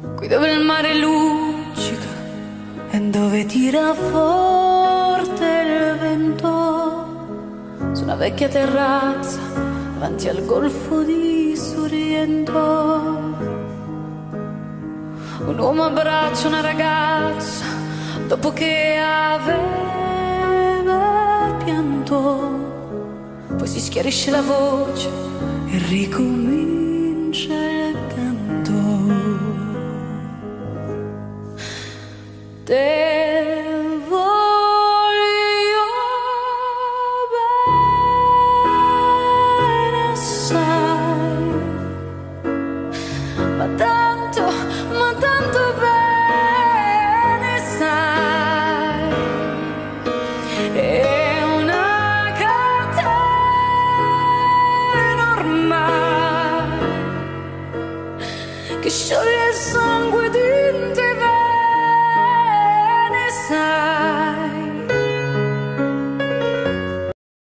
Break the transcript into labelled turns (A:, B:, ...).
A: qui dove il mare luccica e dove tira forte il vento, su una vecchia terrazza davanti al golfo di Sorrento. Un uomo abbraccia una ragazza dopo che aveva pianto, poi si schiarisce la voce e ricomincia il canto. Te voglio bene assai, ma tanto bene sai, è una catena ormai che scioglie il sangue di